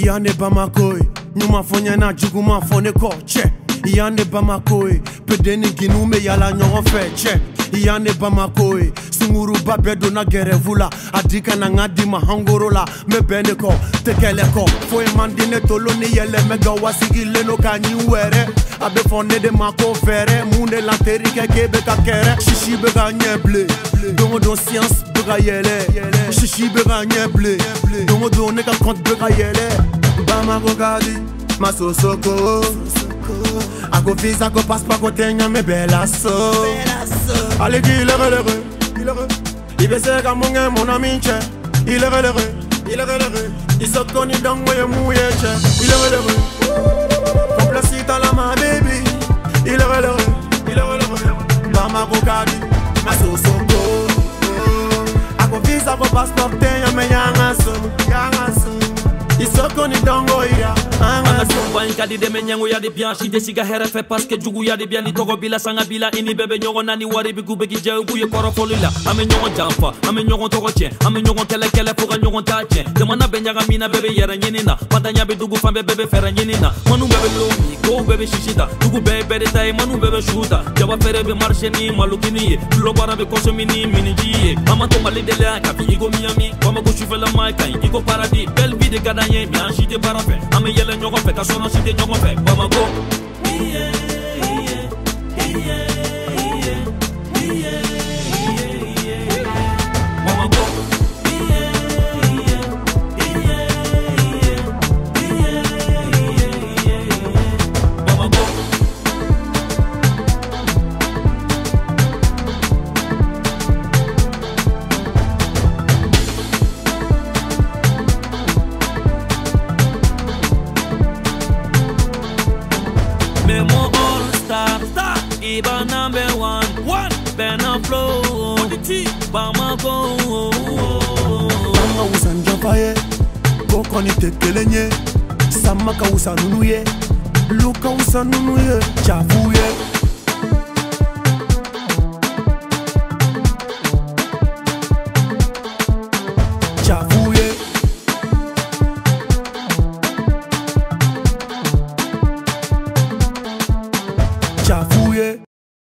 Yane Bamako, Numa Fonyana, Juguma Foneko, check. Yane Bamako, Pedeni Ginume Yala Nyon Fe, check. Yane Bamako, Sunguru Babedona Gerevula, Adika Nangadi Mahangorola, Mebeneko, Tekeleko, Foy Mandine Toloni Yele Megawasigi Leno Kanyuere, Abefone de Mako Vere, Mune Lanterike Kebeka Kere, Shishi Bega Nyeble, Domo Science Bega Yele, Shishi Bega Nyeble, Domo Neka Kont Bega Yele, Bamako Gadi, Masosoko. Ako fils, ako passe pas côté me bella so. Allez il est heureux, il veut se gamonger mon ami che. Il est heureux, il se connaît dans moi mouillé che. Il est heureux, complacite à la ma baby. Il est heureux, Bamako Gadi, Masosoko. Ako fils, ako passe pas côté me yangaso. Il se connaît dans moi ya. Kadi de menyango ya de bien si desiga here fait parce que jugu ya de bien ni togo bila sanga bila ini bebe nyogo nani wari bi gube gi jaw bu ye koro folula ame nyogo jamfa ame nyogo togo che ame nyogo kele fuga nyogo tache de mana benyaga mina bebe yera nyinina padanya be dugu fambe bebe fera nyinina manu bebe lomi go bebe shishita dugu bebe de tay manu bebe shuta jaba fere be marché ni malukini lo bara be konsomini miniji ama to mali de la ka fi go miami koma go chufela mai kai iko paradis belle vie de gadanye mi anjite parafe ame yele nyogo fe ka sono de nyogo fe Bamako Iba number one, Bena flow, Bamako. Bama usan japaye, Kokoni tekelenye, Samaka usan nunuye, Luka usan nunuye, Chafuye.